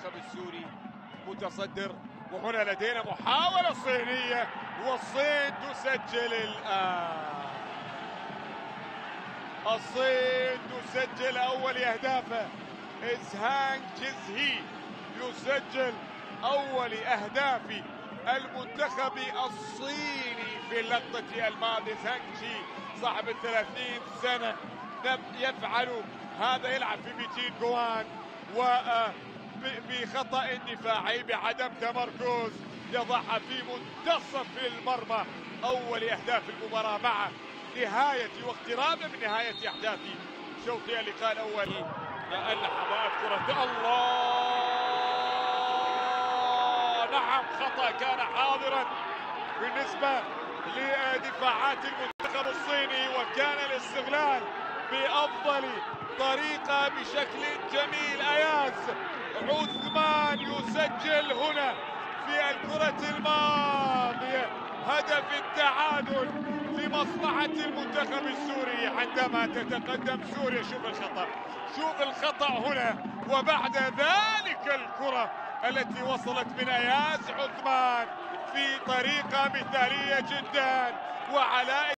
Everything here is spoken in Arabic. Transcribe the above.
المنتخب السوري متصدر. وهنا لدينا محاولة صينية والصين تسجل الآن. الصين تسجل أول أهدافه. إزهانغ جزهي يسجل أول أهداف المنتخب الصيني في اللقطة الماضية. إزهانغ جي صاحب 30 سنة يفعل هذا، يلعب في بيتين جوان وبخطأ دفاعي بعدم تمركز يضعها في منتصف المرمى. أول أهداف المباراة مع نهاية واقترابا من نهاية أحداث شوطي اللقاء الأول. اللحظات كرة الله، نعم خطأ كان حاضرا بالنسبة لدفاعات المنتخب الصيني، وكان الاستغلال بأفضل طريقة بشكل جميل. أياز عثمان يسجل هنا في الكرة الماضية هدف التعادل لمصلحة المنتخب السوري عندما تتقدم سوريا. شوف الخطأ هنا، وبعد ذلك الكرة التي وصلت من أياز عثمان في طريقة مثالية جدا وعلى